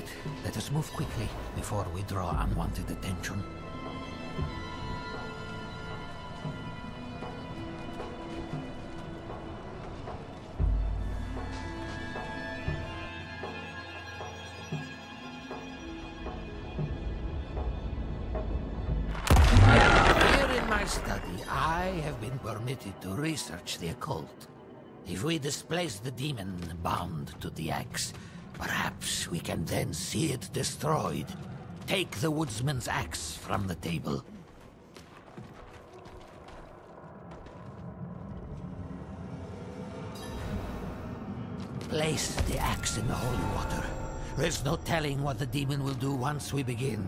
it. Let us move quickly before we draw unwanted attention. Here in my study, I have been permitted to research the occult. If we displace the demon bound to the axe, perhaps we can then see it destroyed. Take the woodsman's axe from the table. Place the axe in the holy water. There's no telling what the demon will do once we begin.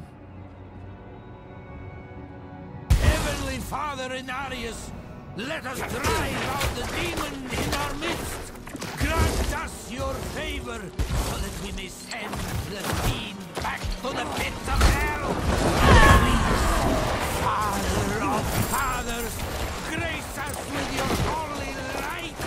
Heavenly Father in Arius, let us drive out the demon in our midst! Grant us your favor, so that we may send the fiend back to the pits of hell! Please, Father of fathers, grace us with your holy light!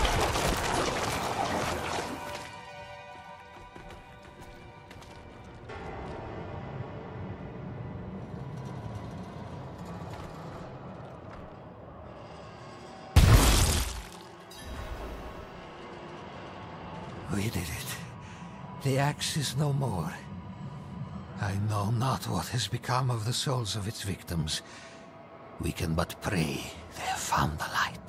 We did it. The axe is no more. I know not what has become of the souls of its victims. We can but pray they have found the light.